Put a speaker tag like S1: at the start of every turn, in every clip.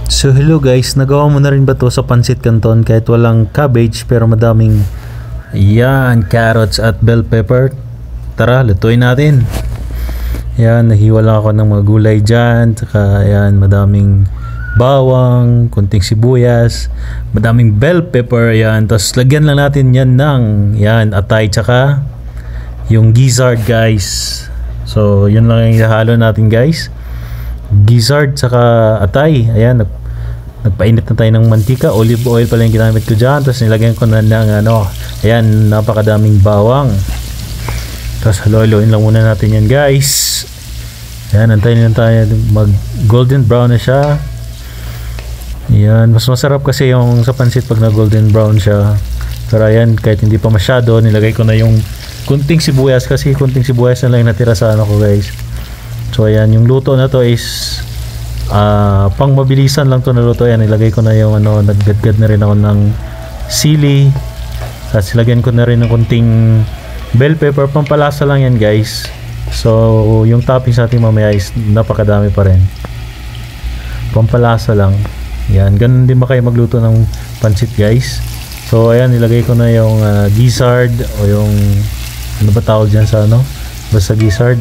S1: So hello guys, nagawa mo na rin ba to sa pancit canton kahit walang cabbage pero madaming carrots at bell pepper? Tara, lutuin natin. Yan, nahiwa lang ako ng mga gulay dyan, saka yan, madaming bawang, kunting sibuyas, madaming bell pepper, yan. Tapos lagyan lang natin yan ng atay, tsaka yung gizzard guys. So yun lang yung ihalo natin guys, gizzard tsaka atay. Ayan, nagpainit na tayo ng mantika, olive oil pala yung ginamit ko dyan. Tapos nilagyan ko na ng ayan, napakadaming bawang. Tapos halo-haloin lang muna natin yan guys. Ayan, antayin lang tayo mag golden brown na siya. Ayan, mas masarap kasi yung sa pansit pag na golden brown siya. Pero ayan, kahit hindi pa masyado, nilagay ko na yung kunting sibuyas, kasi kunting sibuyas na lang natira sa ko guys. So ayan, yung luto na to is pang mabilisan lang to na luto. Ayan, nilagay ko na yung naggadgad na rin ako ng sili. Tapos ilagyan ko na rin ng kunting bell pepper, pampalasa lang yan guys. So yung toppings natin mamaya is napakadami pa rin, pampalasa lang. Yan, ganun din ba kayo magluto ng pansit guys. So ayan, nilagay ko na yung gizzard, o yung ano ba tawag dyan sa basta gizzard.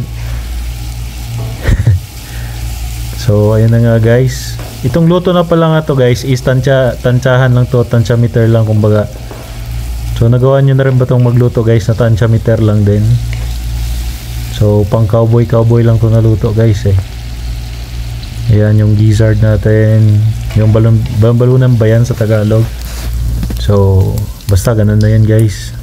S1: So ayan na nga guys, itong luto na pala nga to guys is tansyahan lang to, tansyameter lang kumbaga. So nagawa nyo na rin ba itong magluto guys na tansyameter lang din? So pang cowboy lang to naluto guys eh. Ayan yung gizzard natin, yung balunan ba yan sa Tagalog? So basta ganun na yan guys.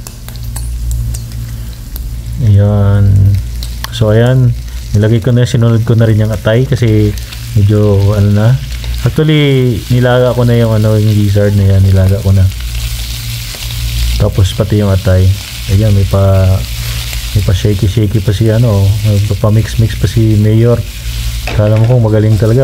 S1: Ayan, so ayan, nilagay ko na, sinunod ko na rin yung atay kasi medyo na. Actually nilaga ko na yung yung gizzard na yan, nilaga ko na. Tapos pati yung atay. Ayan, may pa shaky pa si may pa mix pa si Mayor. Kala mo kung magaling talaga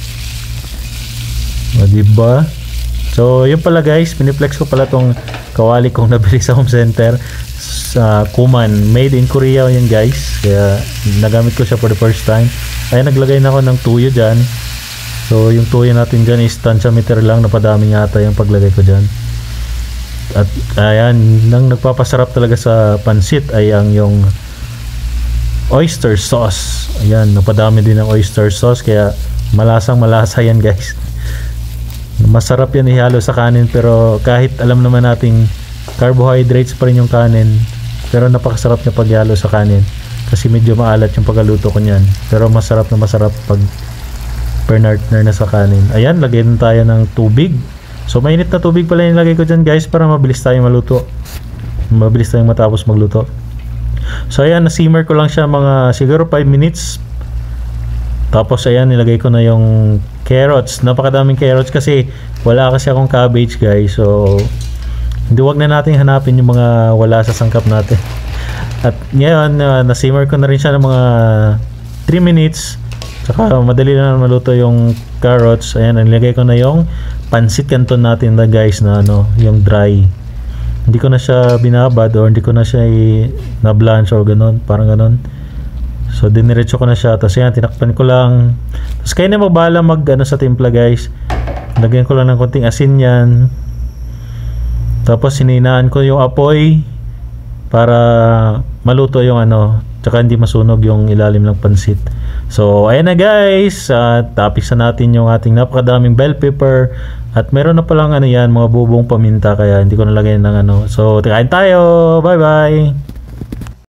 S1: diba? So yun pala guys, piniplex ko pala tong kawali kong nabili sa home center sa Kuman, made in Korea yan guys, kaya nagamit ko siya for the first time. Ay, naglagay na ako ng tuyo dyan. So yung tuyo natin dyan is tansyameter lang, napadami yata yung paglagay ko dyan. At ayan, nang nagpapasarap talaga sa pansit ay yung oyster sauce. Ayan, napadami din ng oyster sauce, kaya malasa yan guys. Masarap yan ihalo sa kanin, pero kahit alam naman nating carbohydrates pa rin yung kanin, pero napakasarap niya pag ihalo sa kanin kasi medyo maalat yung pagkaluto ko niyan. Pero masarap pag partner na sa kanin. Ayan, lagyan tayo ng tubig. So mainit na tubig pala yung lagay ko dyan guys, para mabilis tayong maluto, mabilis tayong matapos magluto. So ayan, na-simmer ko lang siya mga siguro 5 minutes. Tapos ayan, nilagay ko na yung carrots, napakadaming carrots kasi wala kasi akong cabbage guys. So hindi, wag na natin hanapin yung mga wala sa sangkap natin. At ngayon, na-simmer ko na rin siya ng mga 3 minutes. Saka madali na maluto yung carrots. Ayan, nilagay ko na yung pancit canton natin na guys, na yung dry. Hindi ko na siya binabad or hindi ko na siya na-blanch or ganon, parang ganon. So diniretso ko na siya. Tapos yan, tinakpan ko lang. Tapos kayo na magbala sa timpla guys. Lagyan ko lang ng konting asin yan. Tapos sininaan ko yung apoy para maluto yung tsaka hindi masunog yung ilalim ng pansit. So ayan na guys, toppings na natin yung ating napakadaming bell pepper. At meron na palang mga bubong paminta, kaya hindi ko nalagay ng So kain tayo, bye bye.